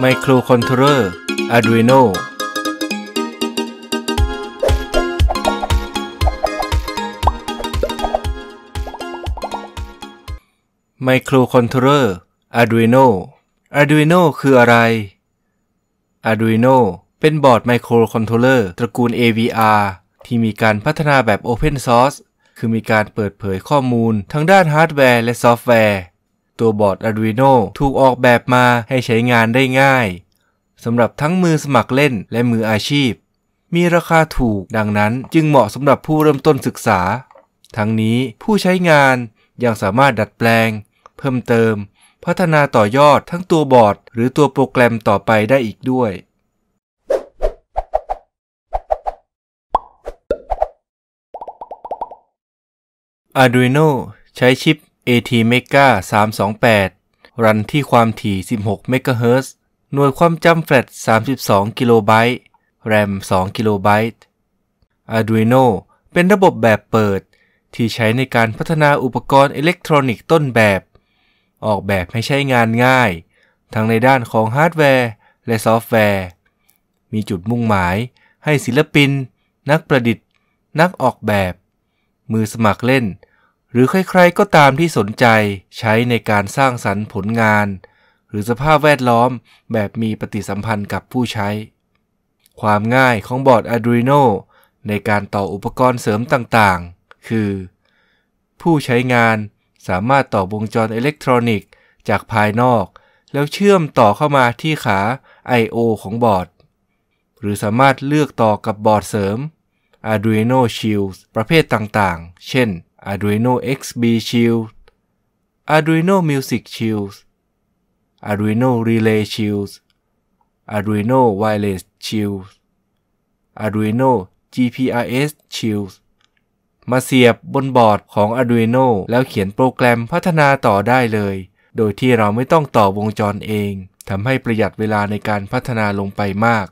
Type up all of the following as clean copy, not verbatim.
Microcontroller Arduino Microcontroller Arduino คืออะไร Arduino เป็นบอร์ด Microcontroller ตระกูล AVR ที่มีการพัฒนาแบบ Open Source คือมีการเปิดเผยข้อมูลทั้งด้านฮาร์ดแวร์และซอฟต์แวร์ตัวบอร์ด Arduino ถูกออกแบบมาให้ใช้งานได้ง่ายสำหรับทั้งมือสมัครเล่นและมืออาชีพมีราคาถูกดังนั้นจึงเหมาะสำหรับผู้เริ่มต้นศึกษาทั้งนี้ผู้ใช้งานยังสามารถดัดแปลงเพิ่มเติมพัฒนาต่อยอดทั้งตัวบอร์ดหรือตัวโปรแกรมต่อไปได้อีกด้วย Arduino ใช้ชิป ATmega 328รันที่ความถี่16 เมกะเฮิรตซ์ หน่วยความจำแฟลช32 กิโลไบต์ RAM 2 กิโลไบต์ Arduino เป็นระบบแบบเปิดที่ใช้ในการพัฒนาอุปกรณ์อิเล็กทรอนิกส์ต้นแบบออกแบบให้ใช้งานง่ายทั้งในด้านของฮาร์ดแวร์และซอฟต์แวร์มีจุดมุ่งหมายให้ศิลปินนักประดิษฐ์นักออกแบบมือสมัครเล่นหรือใครๆก็ตามที่สนใจใช้ในการสร้างสรรค์ผลงานหรือสภาพแวดล้อมแบบมีปฏิสัมพันธ์กับผู้ใช้ความง่ายของบอร์ด Arduino ในการต่ออุปกรณ์เสริมต่างๆคือผู้ใช้งานสามารถต่อวงจรอิเล็กทรอนิกส์จากภายนอกแล้วเชื่อมต่อเข้ามาที่ขา I/O ของบอร์ดหรือสามารถเลือกต่อกับบอร์ดเสริม Arduino Shield ประเภทต่างๆเช่น Arduino XB Shield Arduino Music Shield Arduino Relay Shield Arduino Wireless Shield Arduino GPRS Shield มาเสียบบนบอร์ดของ Arduino แล้วเขียนโปรแกรมพัฒนาต่อได้เลยโดยที่เราไม่ต้องต่อวงจรเองทำให้ประหยัดเวลาในการพัฒนาลงไปมาก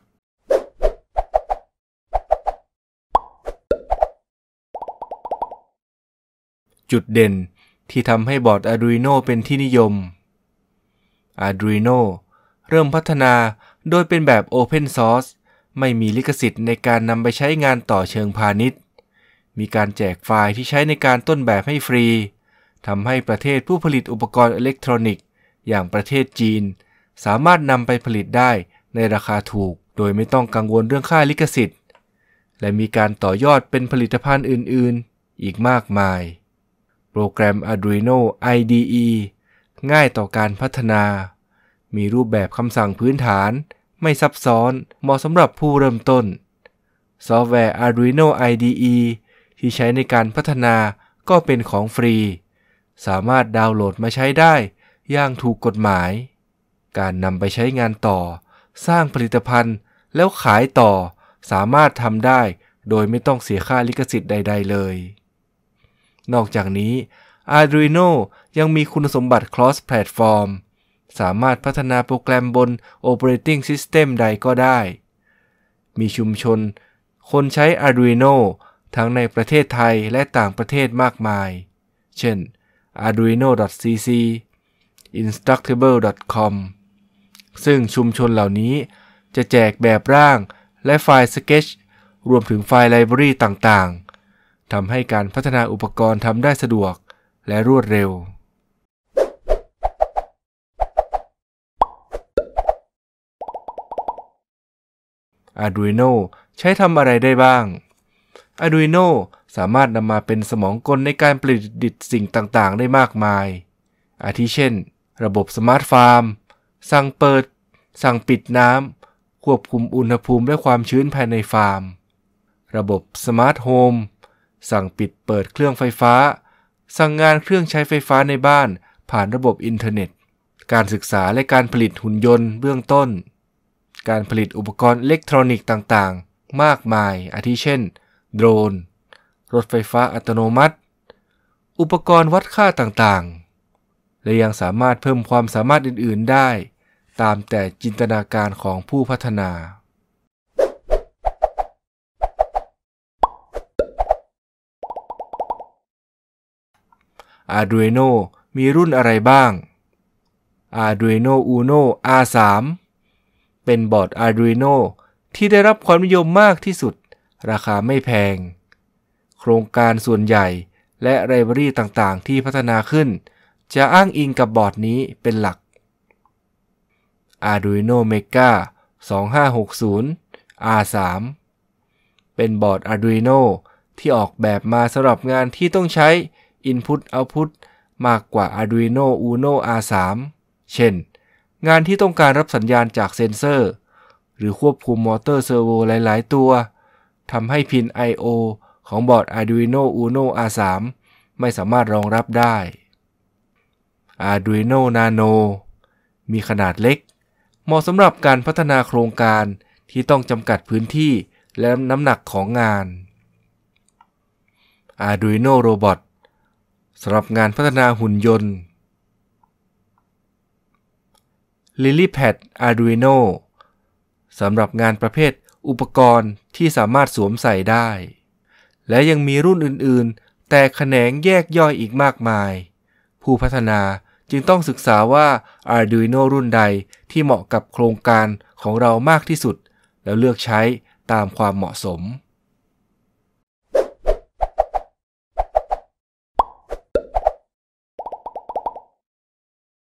จุดเด่นที่ทำให้บอร์ด Arduino เป็นที่นิยม Arduino เริ่มพัฒนาโดยเป็นแบบ Open Source ไม่มีลิขสิทธิ์ในการนำไปใช้งานต่อเชิงพาณิชย์มีการแจกไฟล์ที่ใช้ในการต้นแบบให้ฟรีทำให้ประเทศผู้ผลิตอุปกรณ์อิเล็กทรอนิกส์อย่างประเทศจีนสามารถนำไปผลิตได้ในราคาถูกโดยไม่ต้องกังวลเรื่องค่าลิขสิทธิ์และมีการต่อยอดเป็นผลิตภัณฑ์อื่นๆอีกมากมายโปรแกรม Arduino IDE ง่ายต่อการพัฒนามีรูปแบบคำสั่งพื้นฐานไม่ซับซ้อนเหมาะสำหรับผู้เริ่มต้นซอฟต์แวร์ Arduino IDE ที่ใช้ในการพัฒนาก็เป็นของฟรีสามารถดาวน์โหลดมาใช้ได้อย่างถูกกฎหมายการนำไปใช้งานต่อสร้างผลิตภัณฑ์แล้วขายต่อสามารถทำได้โดยไม่ต้องเสียค่าลิขสิทธิ์ใดๆเลยนอกจากนี้ Arduino ยังมีคุณสมบัติ Cross Platform สามารถพัฒนาโปรแกรมบน Operating System ใดก็ได้มีชุมชนคนใช้ Arduino ทั้งในประเทศไทยและต่างประเทศมากมายเช่น arduino.cc instructable.com ซึ่งชุมชนเหล่านี้จะแจกแบบร่างและไฟล์ Sketch รวมถึงไฟล์ไลบรารีต่างๆทำให้การพัฒนาอุปกรณ์ทำได้สะดวกและรวดเร็วArduino ใช้ทำอะไรได้บ้าง Arduino สามารถนำมาเป็นสมองกลในการประดิษฐ์สิ่งต่างๆได้มากมายอาทิเช่นระบบสมาร์ทฟาร์มสั่งเปิดสั่งปิดน้ำควบคุมอุณหภูมิและความชื้นภายในฟาร์มระบบสมาร์ทโฮมสั่งปิดเปิดเครื่องไฟฟ้าสั่งงานเครื่องใช้ไฟฟ้าในบ้านผ่านระบบอินเทอร์เน็ตการศึกษาและการผลิตหุ่นยนต์เบื้องต้นการผลิตอุปกรณ์อิเล็กทรอนิกส์ต่างๆมากมายอาทิเช่นโดรนรถไฟฟ้าอัตโนมัติอุปกรณ์วัดค่าต่างๆและยังสามารถเพิ่มความสามารถอื่นๆได้ตามแต่จินตนาการของผู้พัฒนา Arduino มีรุ่นอะไรบ้าง Arduino Uno R3 เป็นบอร์ด Arduino ที่ได้รับความนิยมมากที่สุดราคาไม่แพงโครงการส่วนใหญ่และไลบรารีต่างๆที่พัฒนาขึ้นจะอ้างอิงกับบอร์ดนี้เป็นหลัก Arduino Mega 2560 R3 เป็นบอร์ด Arduino ที่ออกแบบมาสำหรับงานที่ต้องใช้ Input Output มากกว่า Arduino Uno R3 เช่นงานที่ต้องการรับสัญญาณจากเซ็นเซอร์หรือควบคุมมอเตอร์เซอร์โวหลายๆตัวทำให้พิน I/O ของบอร์ด Arduino Uno R3 ไม่สามารถรองรับได้ Arduino Nano มีขนาดเล็กเหมาะสำหรับการพัฒนาโครงการที่ต้องจำกัดพื้นที่และน้ำหนักของงาน Arduino Robot สำหรับงานพัฒนาหุ่นยนต์ LilyPad Arduino สำหรับงานประเภทอุปกรณ์ที่สามารถสวมใส่ได้และยังมีรุ่นอื่นๆแต่แขนงแยกย่อยอีกมากมายผู้พัฒนาจึงต้องศึกษาว่า Arduino รุ่นใดที่เหมาะกับโครงการของเรามากที่สุดแล้วเลือกใช้ตามความเหมาะสม